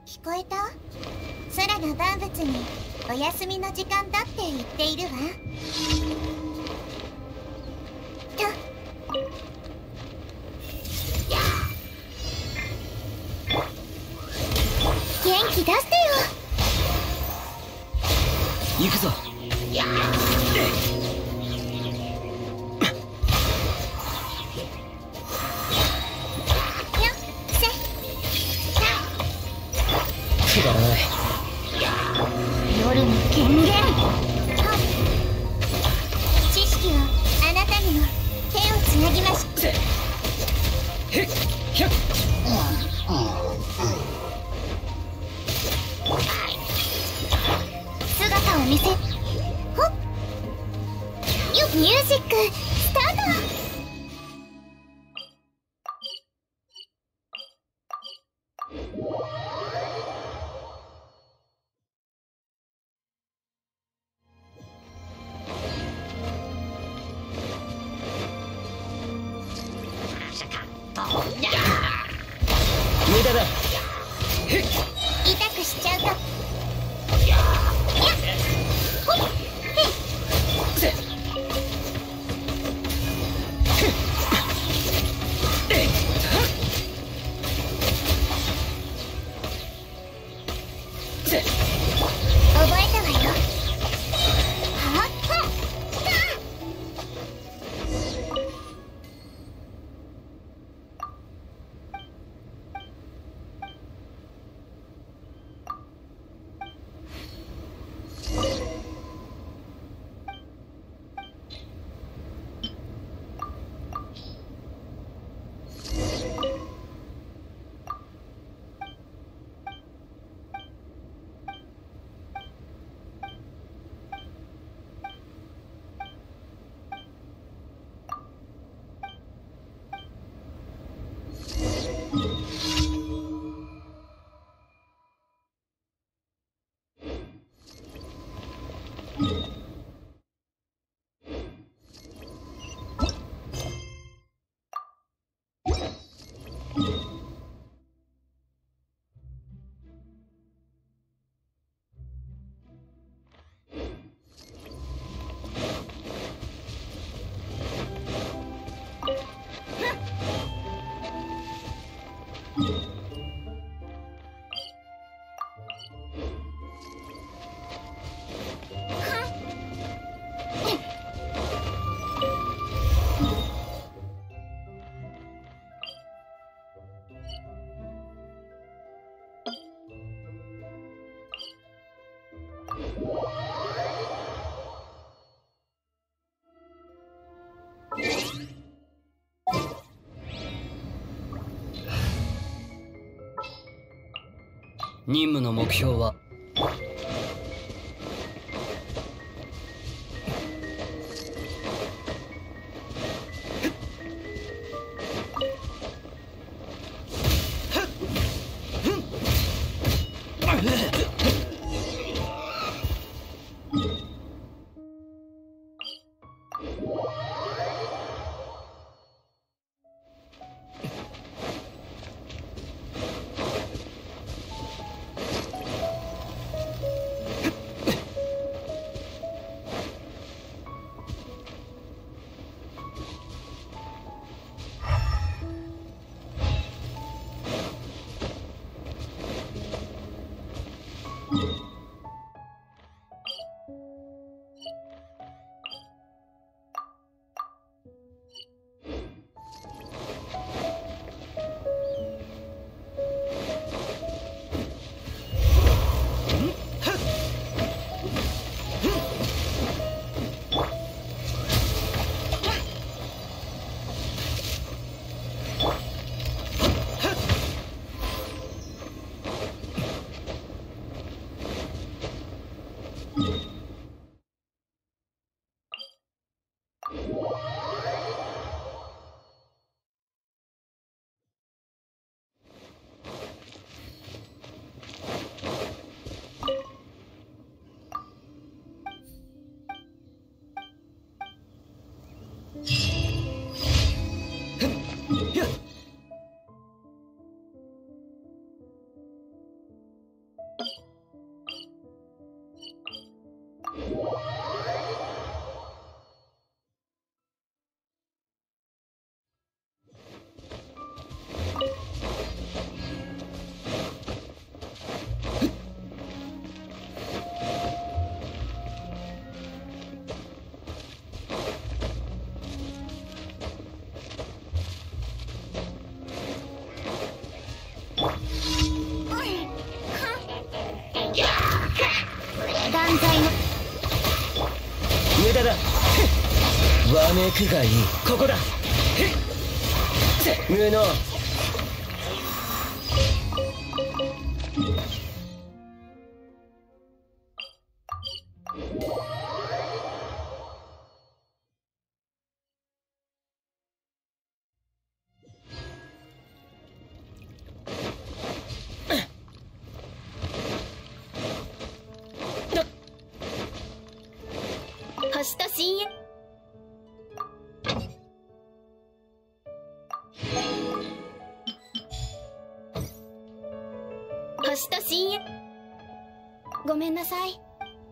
聞こえた？空の万物にお休みの時間だって言っているわ。元気出してよ。 行くぞ。くだらない。 夜の権限。知識をあなたにも手をつなぎましょう。 へっひゃっ。 姿を見せ。ほっよ。ミュージックスタート。 無駄だ。 痛くしちゃうと。覚えたわよ。はっ任務の目標はわめくがいい。ここだ。無能。 星と深淵。星と深淵。ごめんなさい。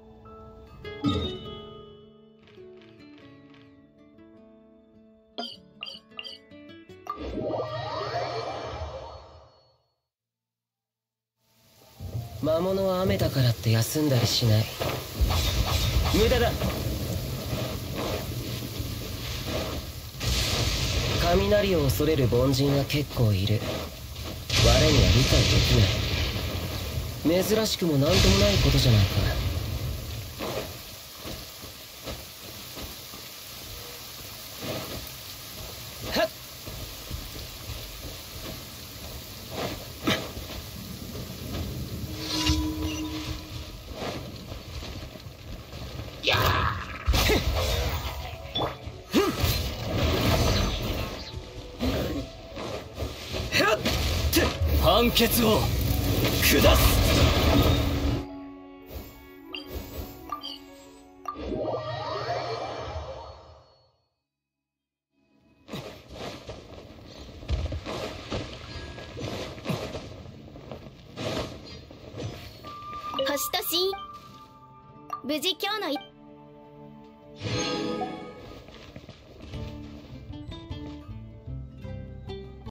魔物は雨だからって休んだりしない。無駄だ。雷を恐れる凡人は結構いる。我には理解できない。珍しくも何ともないことじゃないか。はっ。やあ。判決を下す。 星と深淵。無事今日の